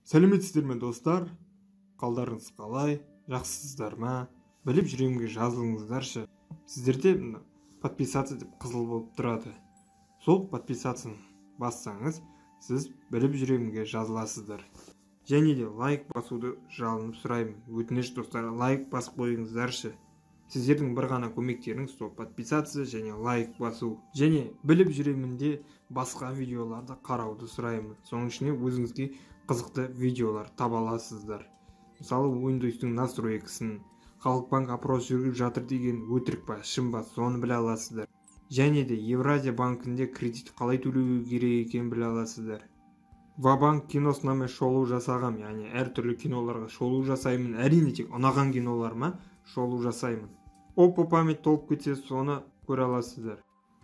Сәлеметсіздер ме достар? Қалдарыңыз қалай? Жақсысыздар ма? Біліп жүремге жазылыңыздаршы. Сіздерде подписаться деп қызыл болып тұрады. Сол подписацияны бассаңыз, сіз біліп жүремге жазыласыздар. Және де лайк басуды жалынып сұраймын. Өтініш достар, лайк басып қойыңыздаршы. Сіздердің бір ғана көмектеріңіз сол подписация және лайк басу. Және біліп жүремінде басқа видеоларды қарауды сұраймын. Соның ішіне өзіңізге қызықты видеолар таба аласыздар. Мысалы, Windows-тың настройкасын, Халықбанк опрос жүргізіп жатыр деген өтірік па, шын ба, соны біле аласыздар. Және де Евразия банкінде кредит қалай төлеу керек екенін біле аласыздар. Ва-банк киносына мен шолу жасағам, яғни әртүрлі киноларға шолу жасаймын. Әрине тек ұнаған киноларыма шолу жасаймын. Опа память толып кетсе, соны көре аласыздар.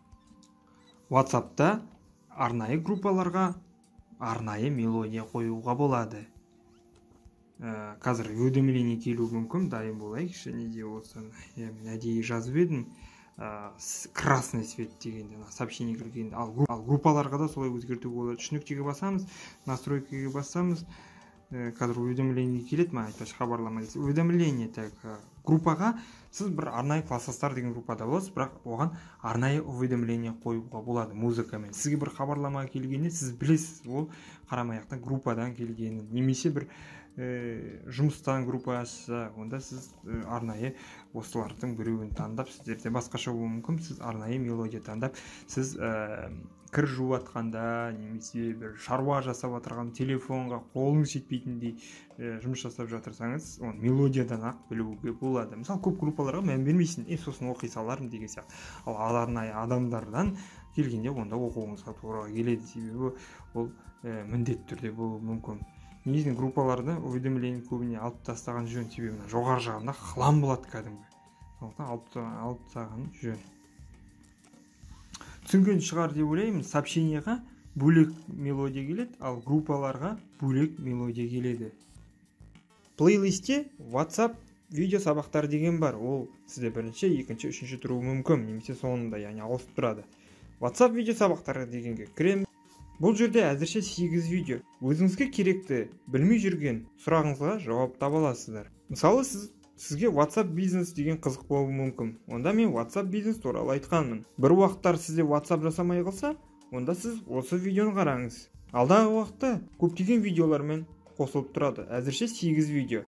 WhatsApp-та арнайы группаларға арнайы мелодия қоюға болады. Қазір уведомление келуі мүмкін, дайын болайықшы, неде болсын. Әдейі жазып едім, красный свет дегенде, сообщение кіргенде. Ал группаларға да солай өзгертуге болады. Үш нүктеге басамыз, настройкаға басамыз. Қазір уведомление келеді ма, айтпашы хабарлама келсе. Уведомление так группаға сіз бір арнайы классастар деген группада боласыз, бірақ оған арнайы уведомление қоюға болады музыкамен. Сізге бір хабарлама келгенде сіз білесіз, ол қарамаяқтан группадан келгенін, немесе бір жұмыстан группа ашса, онда сіз арнайы осылардың біреуін таңдап, сіздерде басқаша болуы мүмкін, сіз арнайы мелодия таңдап, сіз кір жуып жатқанда, немесе бір шаруа жасап отырған телефонға қолыңыз жетпейтіндей жұмыс жасап жатырсаңыз, оны мелодиядан ақ білуге болады. Мысалы, көп группаларға мән бермейсің, сосын оқи салармын деген сияқты. Ал арнайы адамдардан келгенде онда оқуыңызға тура келеді, себебі ол міндетті түрде болуы мүмкін. Негізінен группаларды уведомление көбіне алып тастаған жөн, себебі жоғары жағында хлам болады кәдімгі. Сондықтан алып тастаған жөн. Түсінген шығар деп ойлаймын, сообщениеға бөлек мелодия келеді, ал группаларға бөлек мелодия келеді. Плейлистте WhatsApp видео сабақтар деген бар. Ол сізде бірінші, екінші, үшінші тұруы мүмкін, немесе соңында, яғни ауысып тұрады. WhatsApp видео сабақтары дегенге кіреміз. Бұл жерде әзірше 8 видео. Өзіңізге керекті, білмей жүрген сұрағыңызға жауап таба аласыздар. Мысалы, сізге WhatsApp бизнес деген қызық болуы мүмкін. Онда мен WhatsApp бизнес туралы айтқанмын. Бір уақыттар сізде WhatsApp жасамай қалса, онда сіз осы видеоны қараңыз. Алдағы уақытта көптеген видеолармен қосылып тұрады. Әзірше 8 видео.